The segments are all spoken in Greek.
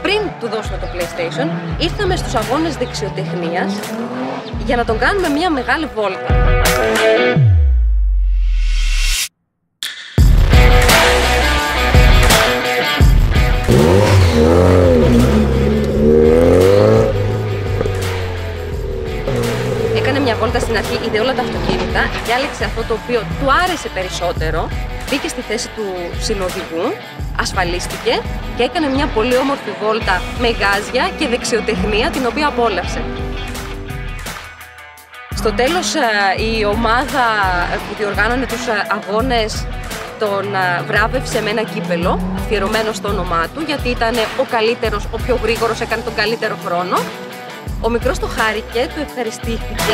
πριν του δώσουμε το PlayStation, ήρθαμε στους αγώνες δεξιοτεχνίας για να τον κάνουμε μια μεγάλη βόλτα. Έκανε μια βόλτα στην αρχή, είδε όλα τα αυτοκίνητα, διάλεξε αυτό το οποίο του άρεσε περισσότερο, μπήκε στη θέση του συνοδηγού, ασφαλίστηκε και έκανε μια πολύ όμορφη βόλτα με γάζια και δεξιοτεχνία, την οποία απόλαυσε. Στο τέλος η ομάδα που διοργάνωνε τους αγώνες τον βράβευσε με ένα κύπελο αφιερωμένο στο όνομά του, γιατί ήταν ο καλύτερος, ο πιο γρήγορος, έκανε τον καλύτερο χρόνο. Ο μικρός το χάρηκε, του ευχαριστήθηκε.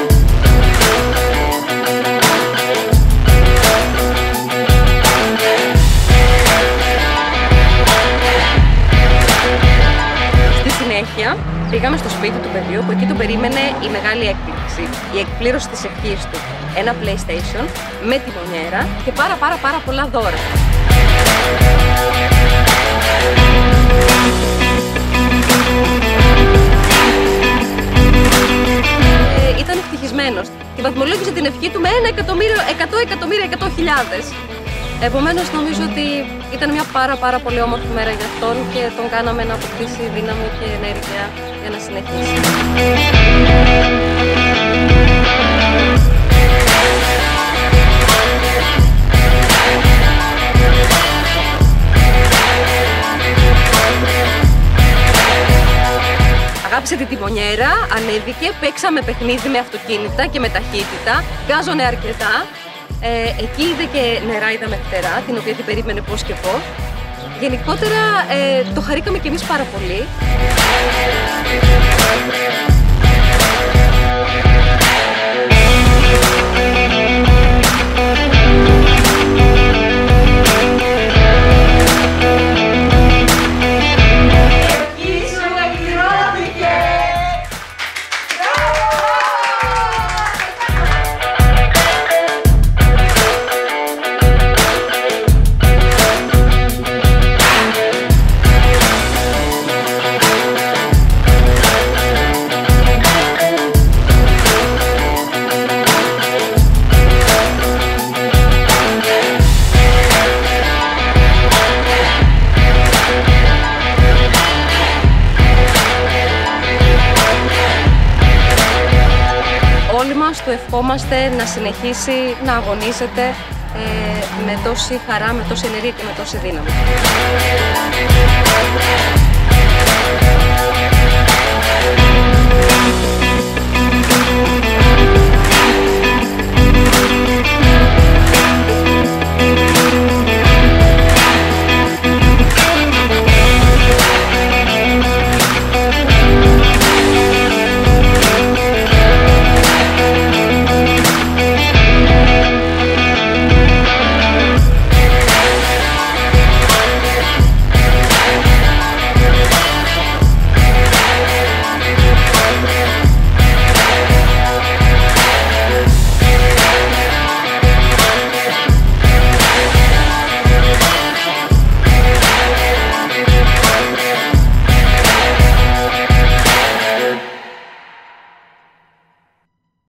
Στη συνέχεια πήγαμε στο σπίτι του παιδιού, που εκεί τον περίμενε η μεγάλη έκπληξη, η εκπλήρωση της ευχής του. Ένα PlayStation με τιμονιέρα και πάρα πολλά δώρα. Ήταν ευτυχισμένος και βαθμολόγησε την ευχή του με 100.100.000. Επομένως νομίζω ότι ήταν μια πάρα πολύ όμορφη μέρα για αυτόν και τον κάναμε να αποκτήσει δύναμη και ενέργεια για να συνεχίσει. Αγάπησε τη τιμονιέρα, ανέβηκε, παίξαμε παιχνίδι με αυτοκίνητα και με ταχύτητα, γκάζωνε αρκετά. Εκεί είδε και νεράιδα με φτερά, την οποία την περίμενε πώς και πώς. Γενικότερα το χαρήκαμε κι εμείς πάρα πολύ. Όλοι μας του ευχόμαστε να συνεχίσει να αγωνίζεται με τόση χαρά, με τόση ενέργεια και με τόση δύναμη.